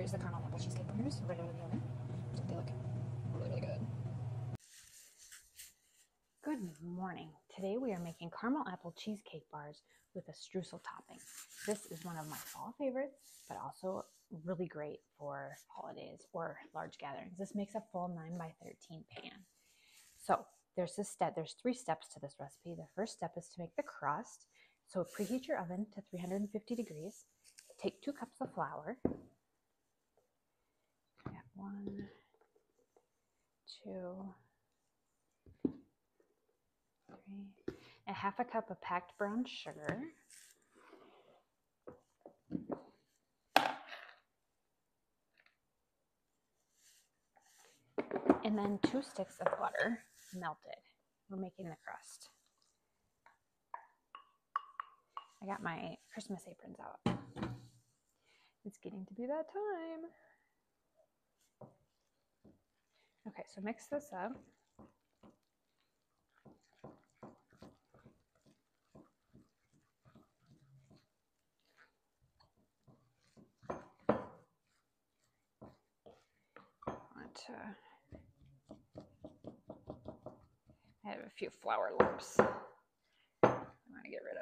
use the caramel apple cheesecake bars right out of the oven. They look really, really good. Good morning. Today we are making caramel apple cheesecake bars with a streusel topping. This is one of my fall favorites, but also really great for holidays or large gatherings. This makes a full 9 by 13 pan. So there's 3 steps to this recipe. The first step is to make the crust. So preheat your oven to 350 degrees. Take 2 cups of flour. 1, 2, 3, and half a cup of packed brown sugar. And then 2 sticks of butter melted. We're making the crust. I got my Christmas aprons out. It's getting to be that time. Okay, so mix this up. I have a few flour lumps I want to get rid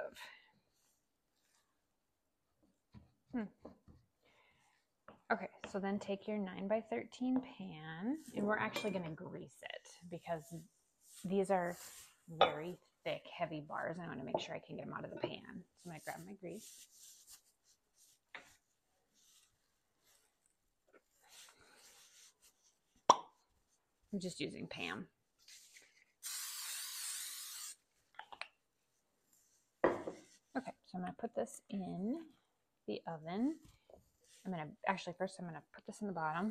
of. Okay, so then take your 9 by 13 pan, and we're actually going to grease it because these are very thick, heavy bars. I want to make sure I can get them out of the pan. So I'm going to grab my grease. I'm just using Pam. Okay, so I'm going to put this in the oven. First I'm going to put this in the bottom.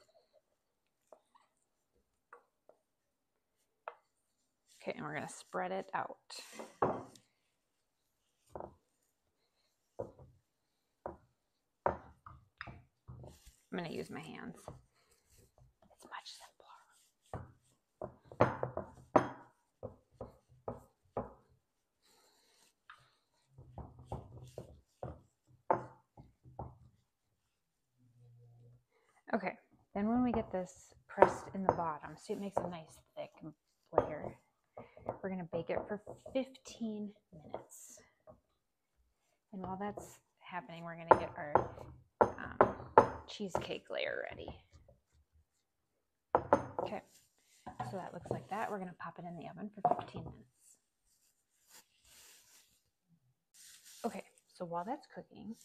Okay, and we're going to spread it out. I'm going to use my hands. It's much simpler. Okay, then when we get this pressed in the bottom, so it makes a nice thick layer, we're going to bake it for 15 minutes. And while that's happening, we're going to get our cheesecake layer ready. Okay, so that looks like that. We're going to pop it in the oven for 15 minutes. Okay, so while that's cooking,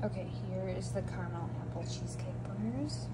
Okay, here is the caramel apple cheesecake bars.